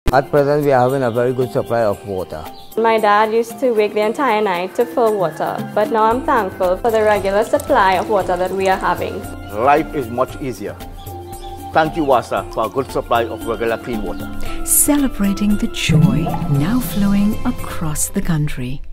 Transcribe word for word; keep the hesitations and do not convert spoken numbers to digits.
At present, we are having a very good supply of water. My dad used to wake the entire night to fill water, but now I'm thankful for the regular supply of water that we are having. Life is much easier. Thank you, WASA, for a good supply of regular clean water. Celebrating the joy now flowing across the country.